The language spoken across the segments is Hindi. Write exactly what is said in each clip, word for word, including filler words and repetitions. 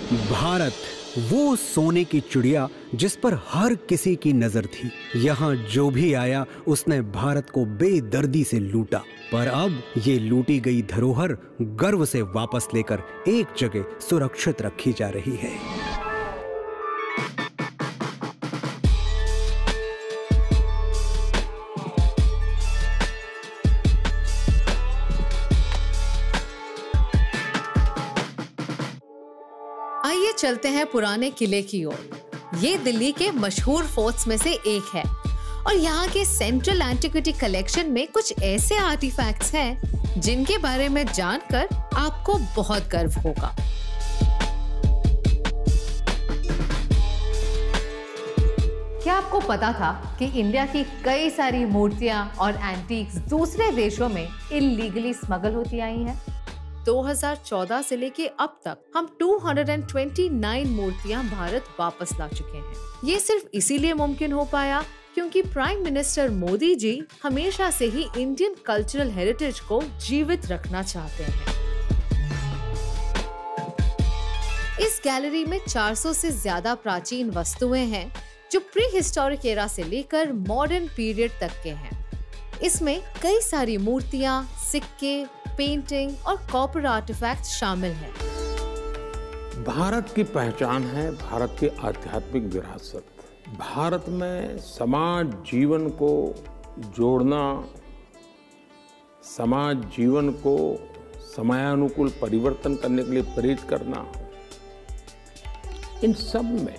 भारत, वो सोने की चिड़िया जिस पर हर किसी की नजर थी। यहाँ जो भी आया उसने भारत को बेदर्दी से लूटा, पर अब ये लूटी गई धरोहर गर्व से वापस लेकर एक जगह सुरक्षित रखी जा रही है। आइए चलते हैं पुराने किले की ओर। ये दिल्ली के मशहूर फोर्ट्स में से एक है और यहाँ के सेंट्रल एंटिक्विटी कलेक्शन में कुछ ऐसे आर्टिफैक्ट्स हैं जिनके बारे में जानकर आपको बहुत गर्व होगा। क्या आपको पता था कि इंडिया की कई सारी मूर्तियां और एंटीक्स दूसरे देशों में इल्लीगली स्मगल होती आई हैं? दो हज़ार चौदह से लेके अब तक हम दो सौ उनतीस मूर्तियां भारत वापस ला चुके हैं। ये सिर्फ इसीलिए मुमकिन हो पाया क्योंकि प्राइम मिनिस्टर मोदी जी हमेशा से ही इंडियन कल्चरल हेरिटेज को जीवित रखना चाहते हैं। इस गैलरी में चार सौ से ज्यादा प्राचीन वस्तुएं हैं जो प्री हिस्टोरिक एरा से लेकर मॉडर्न पीरियड तक के हैं। इसमें कई सारी मूर्तियां, सिक्के, पेंटिंग और कॉपर आर्टिफैक्ट्स शामिल हैं। भारत की पहचान है भारत की आध्यात्मिक विरासत। भारत में समाज जीवन को जोड़ना, समाज जीवन को समयानुकूल परिवर्तन करने के लिए प्रेरित करना, इन सब में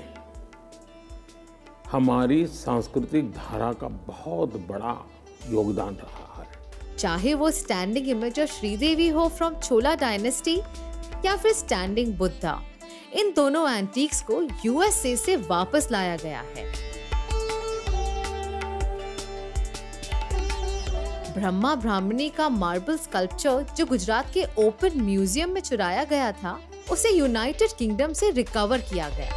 हमारी सांस्कृतिक धारा का बहुत बड़ा योगदान रहा है। चाहे वो स्टैंडिंग इमेज ऑफ श्रीदेवी हो फ्रॉम चोला डायनेस्टी या फिर स्टैंडिंग बुद्धा, इन दोनों एंटीक्स को यूएसए से वापस लाया गया है। ब्रह्मा ब्राह्मणी का मार्बल स्कल्पचर जो गुजरात के ओपन म्यूजियम में चुराया गया था, उसे यूनाइटेड किंगडम से रिकवर किया गया।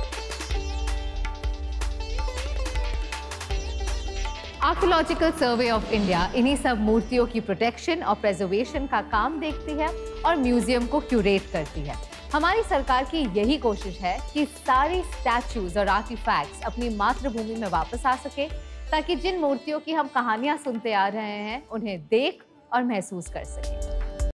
आर्कियोलॉजिकल सर्वे ऑफ इंडिया इन्हीं सब मूर्तियों की प्रोटेक्शन और प्रिजर्वेशन का काम देखती है और म्यूजियम को क्यूरेट करती है। हमारी सरकार की यही कोशिश है कि सारी स्टैचूज और आर्टिफैक्ट्स अपनी मातृभूमि में वापस आ सके, ताकि जिन मूर्तियों की हम कहानियां सुनते आ रहे हैं उन्हें देख और महसूस कर सकें।